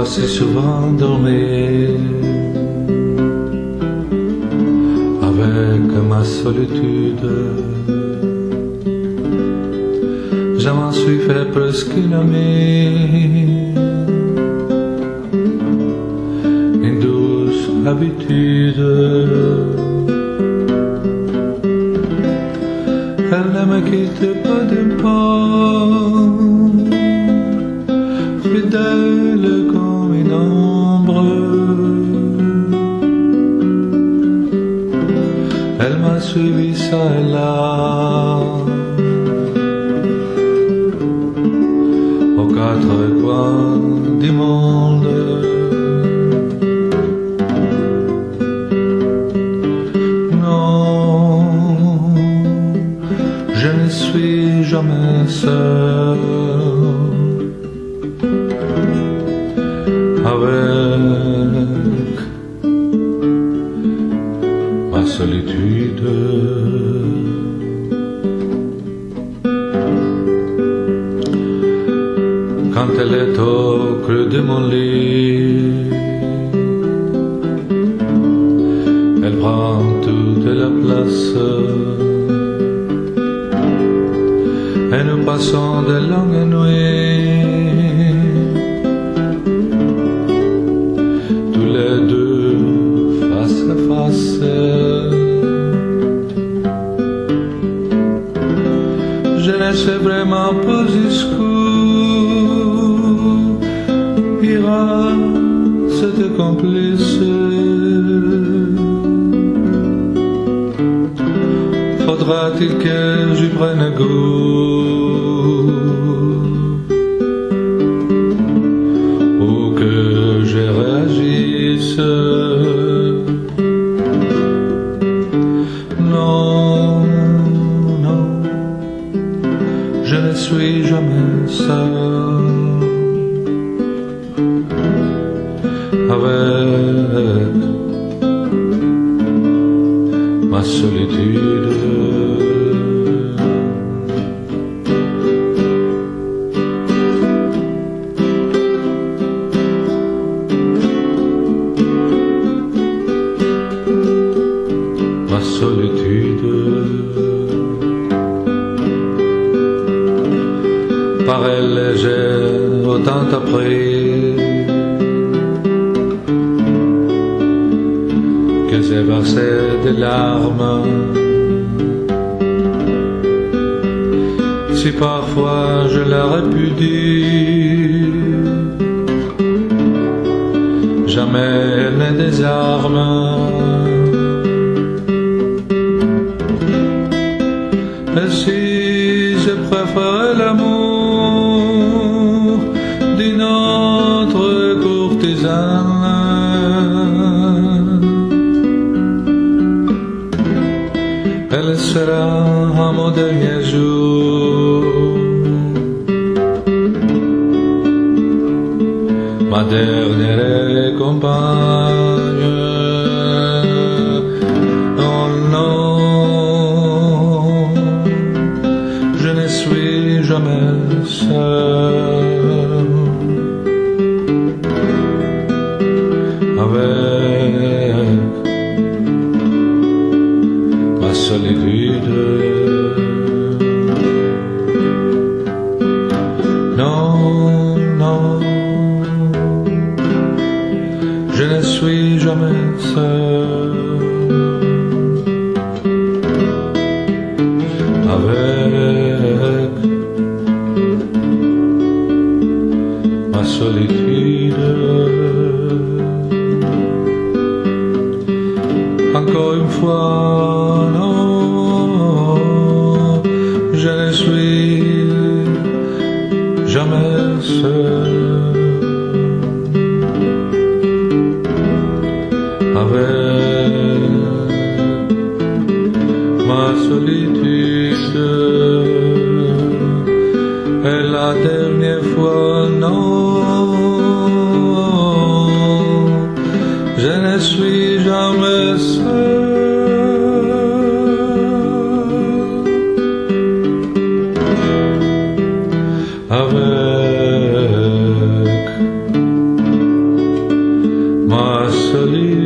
vois si souvent dormir avec ma solitude. Je m'en suis fait presque une amie, une douce habitude. Elle ne me quitte pas d'un pas, fidèle comme une ombre. Elle m'a suivi ça et là, aux quatre coins du monde. Non, je ne suis jamais seul avec ma solitude. Quand elle est au creux de mon lit, elle prend toute la place et nous passons de longues nuits, tous les deux face à face. Je ne sais vraiment pas jusqu'où ira cette complice. Faudra-t-il que j'y prenne goût ou que je réagisse? Non, non, je ne suis jamais seul avec ma solitude. Ma solitude par elle j'ai autant appris que j'ai versé des larmes. Si parfois je la répudie, jamais elle ne désarme. Et si je préfère l'amour d'une autre courtisane, elle sera à mon dernier jour, ma dernière compagne. Oh non, je ne suis jamais seul avec ma solitude. Non, non, je ne suis jamais seul avec ma solitude. Encore une fois, non, je ne suis jamais seul avec ma solitude. Et la dernière fois, non, je ne suis jamais seul avec salir